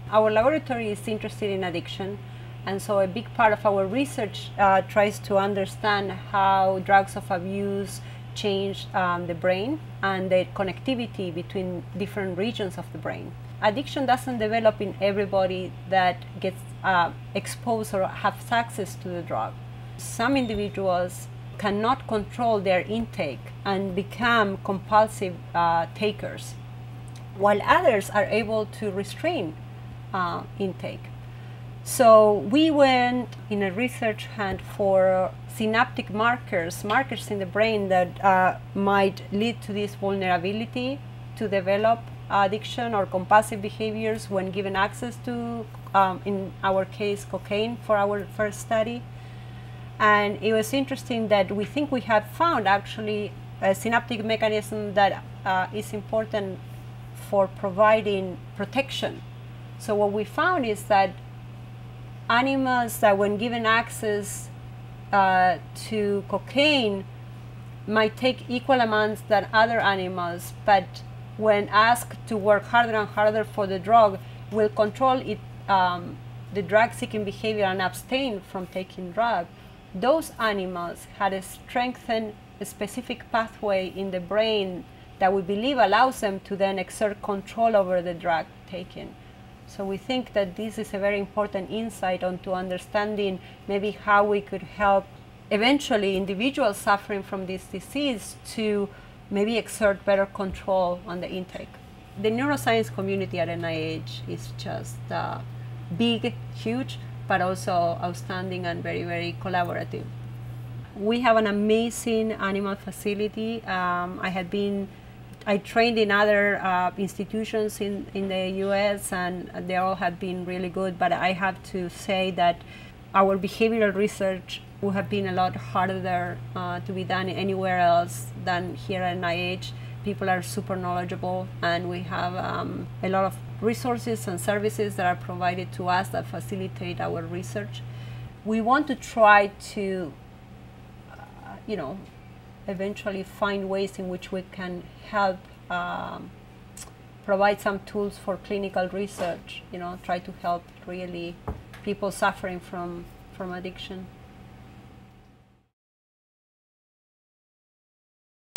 Our laboratory is interested in addiction, and so a big part of our research tries to understand how drugs of abuse change the brain and the connectivity between different regions of the brain. Addiction doesn't develop in everybody that gets exposed or has access to the drug. Some individuals cannot control their intake and become compulsive takers, while others are able to restrain intake. So we went in a research hunt for synaptic markers in the brain that might lead to this vulnerability to develop addiction or compulsive behaviors when given access to, in our case, cocaine for our first study. And it was interesting that we think we have found actually a synaptic mechanism that is important for providing protection. So what we found is that animals that when given access to cocaine might take equal amounts than other animals, but when asked to work harder and harder for the drug, will control it, the drug-seeking behavior and abstain from taking drug. Those animals had a strengthened specific pathway in the brain that we believe allows them to then exert control over the drug taken. So we think that this is a very important insight onto understanding maybe how we could help eventually individuals suffering from this disease to maybe exert better control on the intake. The neuroscience community at NIH is just big, huge, but also outstanding and very, very collaborative. We have an amazing animal facility. I trained in other institutions in the US, and they all have been really good, but I have to say that our behavioral research would have been a lot harder to be done anywhere else than here at NIH. People are super knowledgeable, and we have a lot of resources and services that are provided to us that facilitate our research. We want to try to, eventually find ways in which we can help provide some tools for clinical research, try to help really people suffering from addiction.